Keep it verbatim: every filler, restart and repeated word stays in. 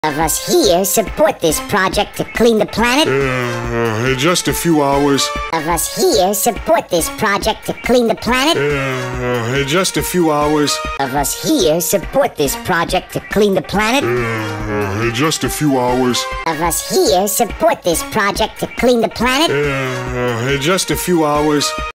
of us here support this project to clean the planet. Uh, in just a few hours. Of us here support this project to clean the planet. Uh, in just a few hours. Of us here support this project to clean the planet. Uh, in just a few hours. Of us here support this project to clean the planet. Uh, in just a few hours.